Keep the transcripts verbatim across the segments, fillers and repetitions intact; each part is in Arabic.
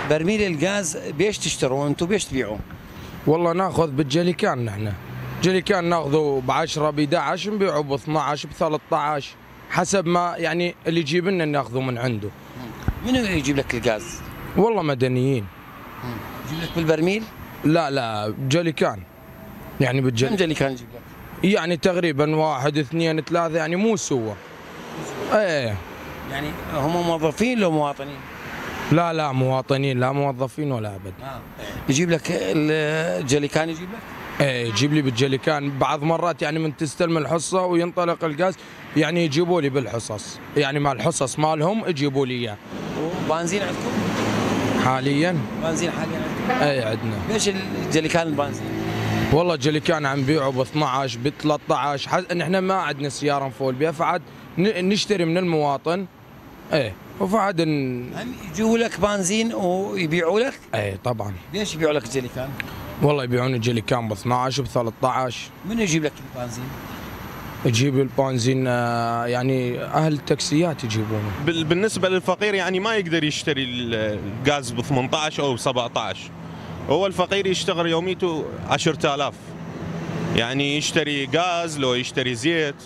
برميل الغاز بيش تشتروا انتم بيش تبيعوا؟ والله ناخذ بالجليكان نحن، جليكان ناخذه ب عشرة ب أحد عشر نبيعه ب اثني عشر ب ثلاثة عشر حسب ما يعني اللي يجيب لنا ناخذه من عنده. منو يجيب لك الغاز؟ والله مدنيين. يجيب لك بالبرميل؟ لا لا جليكان يعني بالجل كم جليكان يجيب لك؟ يعني تقريبا واحد اثنين ثلاثة يعني مو سوا. ايه يعني هم موظفين لو مواطنين؟ لا لا مواطنين، لا موظفين ولا ابد. آه. يجيب لك الجليكان يجيب لك؟ ايه يجيب لي بالجليكان، بعض مرات يعني من تستلم الحصه وينطلق الغاز يعني يجيبوا لي بالحصص، يعني مع الحصص مالهم يجيبوا لي اياه. وبنزين عندكم؟ حاليا؟ بنزين حاليا عندكم؟ ايه عندنا. ليش الجليكان البنزين؟ والله الجليكان عم بيعه ب اثني عشر ب ثلاثة عشر، حز... نحن ما عندنا سياره نفول بها فعاد ن... نشتري من المواطن. ايه وفعاد ن... هم يجوا لك بنزين ويبيعوا لك؟ ايه طبعا. ليش يبيعوا لك الجليكان؟ والله يبيعون الجليكان ب اثني عشر ب ثلاثة عشر. من يجيب لك البنزين؟ يجيب البنزين يعني اهل التاكسيات يجيبونه. بالنسبه للفقير يعني ما يقدر يشتري الغاز ب ثمانية عشر او ب سبعة عشر، هو الفقير يشتغل يوميته عشرة آلاف، يعني يشتري غاز لو يشتري زيت،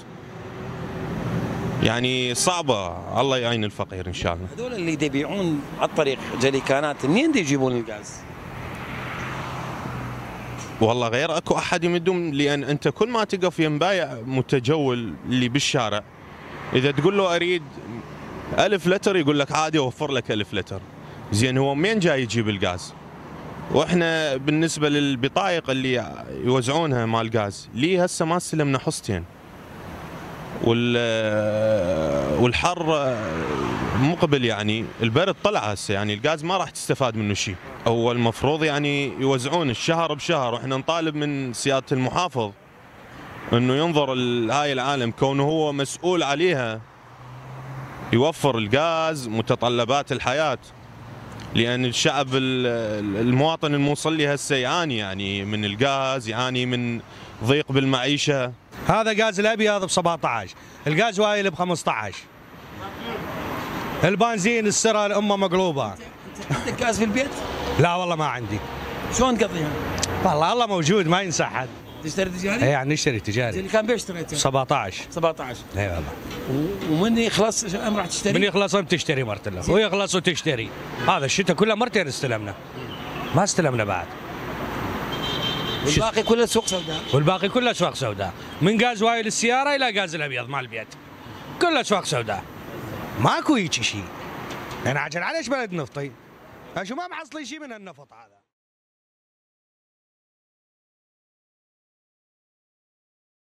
يعني صعبه. الله يعين الفقير ان شاء الله. هذول اللي يبيعون على الطريق جليكانات منين دي يجيبون الغاز؟ والله غير اكو احد يمدهم، لان انت كل ما تقف ينبايع متجول اللي بالشارع، اذا تقول له اريد ألف لتر يقول لك عادي اوفر لك ألف لتر. زين هو منين جاي يجيب الغاز؟ واحنا بالنسبه للبطايق اللي يوزعونها مال الغاز لي هسه ما استلمنا حصتين، وال والحر مقبل، يعني البرد طلع هسه، يعني الغاز ما راح تستفاد منه شيء. هو المفروض يعني يوزعون الشهر بشهر، واحنا نطالب من سياده المحافظ انه ينظر لهاي العالم كونه هو مسؤول عليها، يوفر الغاز متطلبات الحياه، لان الشعب المواطن الموصلي هسه يعاني يعني من الغاز، يعاني من ضيق بالمعيشه. هذا غاز الابيض ب سبعة عشر، الغاز وايل ب خمسة عشر، البنزين السره الامه مقلوبه. عندك غاز في البيت؟ لا والله ما عندي. شلون تقضيها؟ والله الله موجود ما ينسى حد. تشتري تجاري؟ اي يعني نشتري تجاري. اللي كان بيش اشتريته؟ سبعة عشر. سبعة عشر. اي والله. ومن يخلص ام راح تشتري؟ من يخلص ام تشتري مرتين، ويخلص وتشتري. هذا الشتاء كله مرتين استلمنا. ما استلمنا بعد. والباقي كله سوق سوداء. والباقي كله اسواق سوداء، من غاز وايل السياره الى غاز الابيض مال البيت. كله اسواق سوداء. ماكو هيك شيء. يعني عشان عليش بلد نفطي؟ شو ما محصلين شيء من النفط هذا.